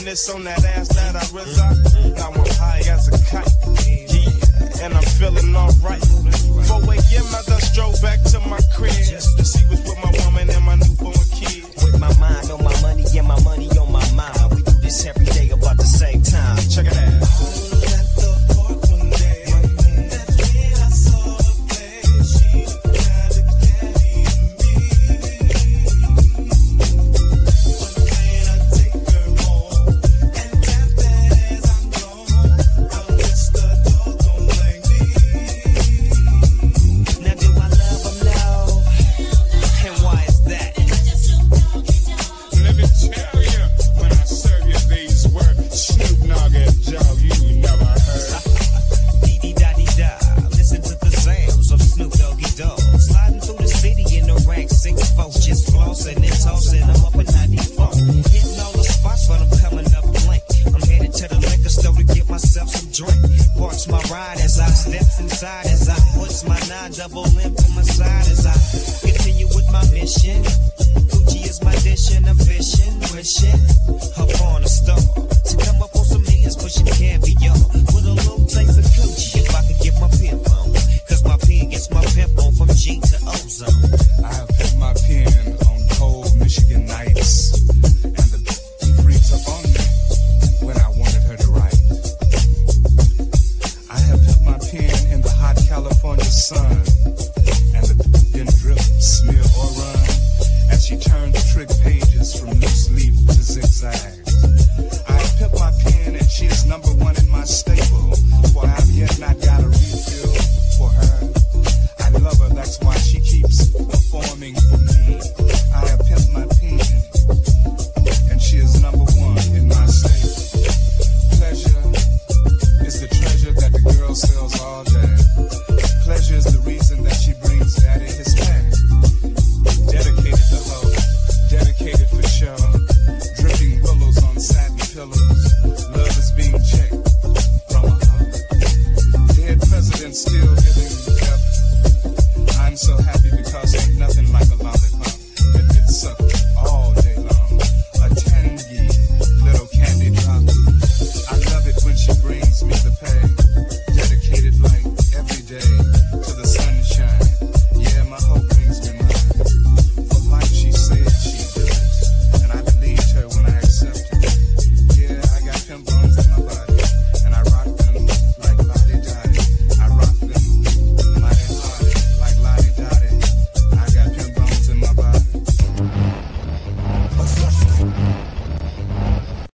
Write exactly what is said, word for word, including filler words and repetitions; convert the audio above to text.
reminisce on that ass that I reside. Now I'm high as a kite, yeah, and I'm feeling alright. four a m I just drove back to my crib to see what's with my woman and my newborn kid. With my mind on my money and my money on my mind. We do this every day about the same time. Check it out. Gucci is my dish and I'm fishing, wishing